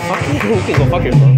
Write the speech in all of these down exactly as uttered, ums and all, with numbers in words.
Fuck you, you can go fuck yourself.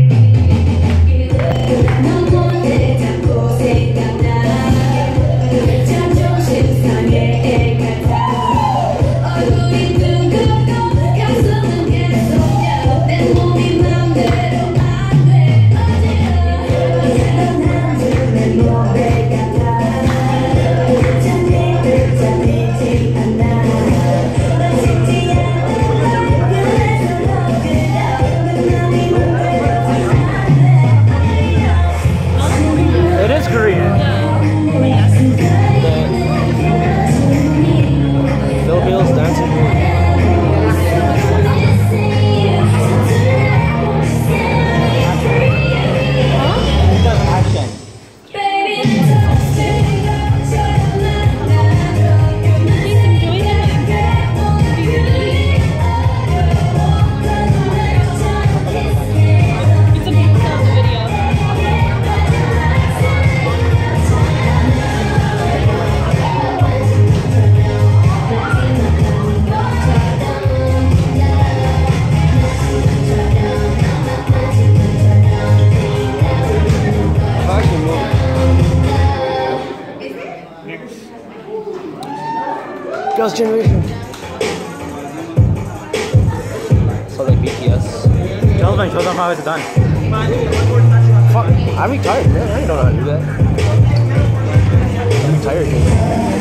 Girls' Generation. So like B T S. Tell them, show them how it's done. Fuck, I'm retired, man. I don't know how to do that. I'm retired, man.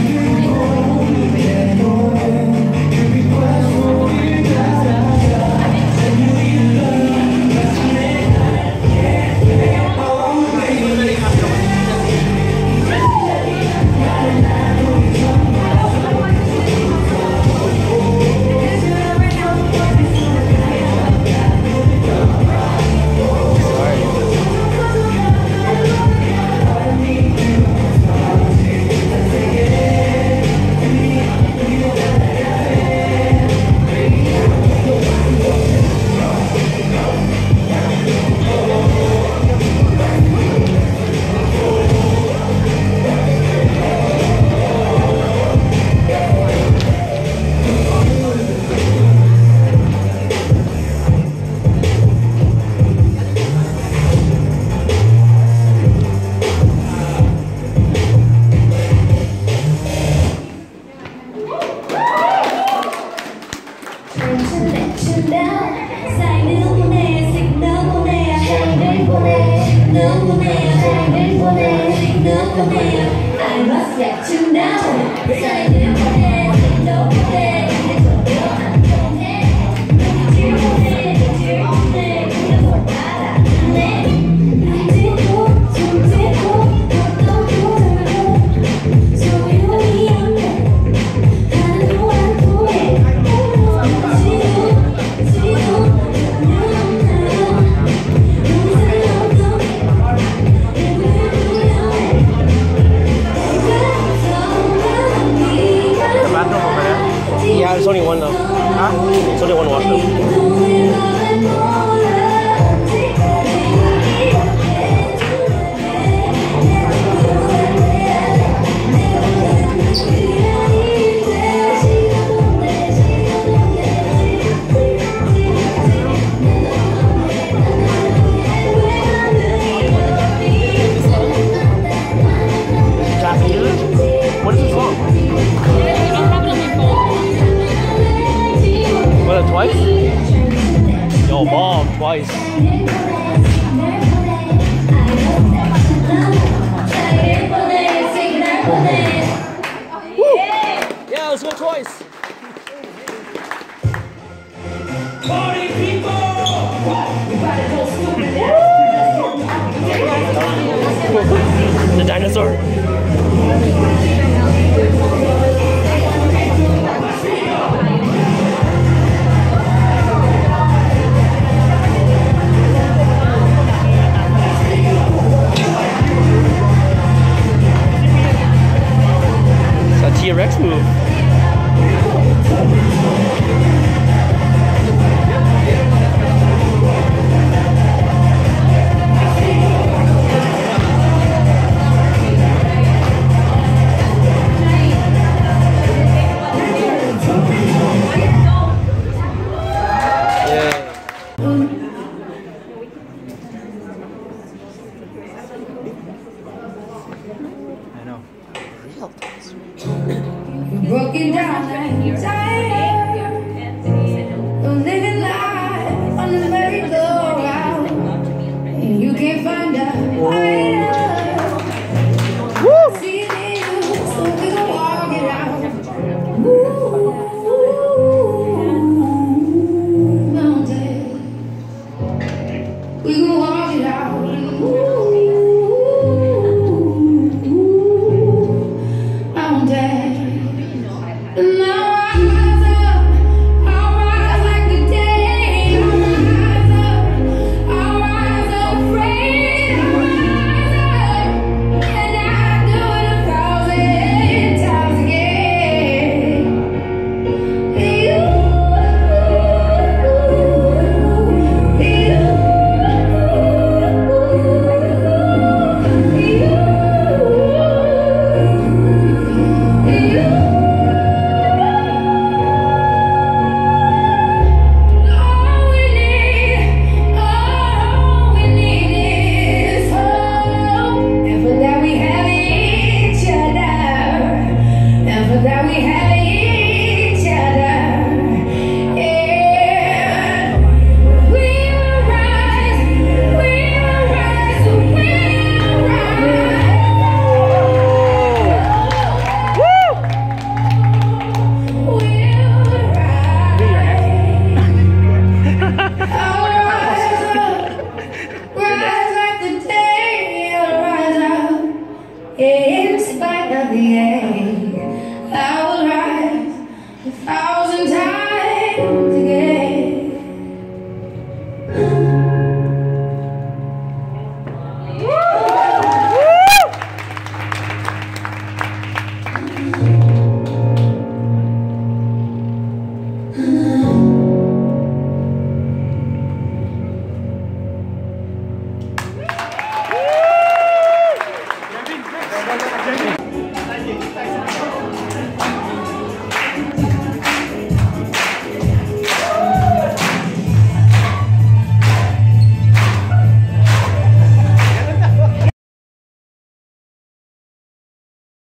There's only one though. Huh? There's only one washroom. What is this song? What, twice? Yo, bomb, twice. Woo! Yeah, let's go twice. Party people! The dinosaur. T-Rex move. walking down that tire, living life on the merry-go-round, and you can't find a fighter. See you, so we gon' walk it out. Woo.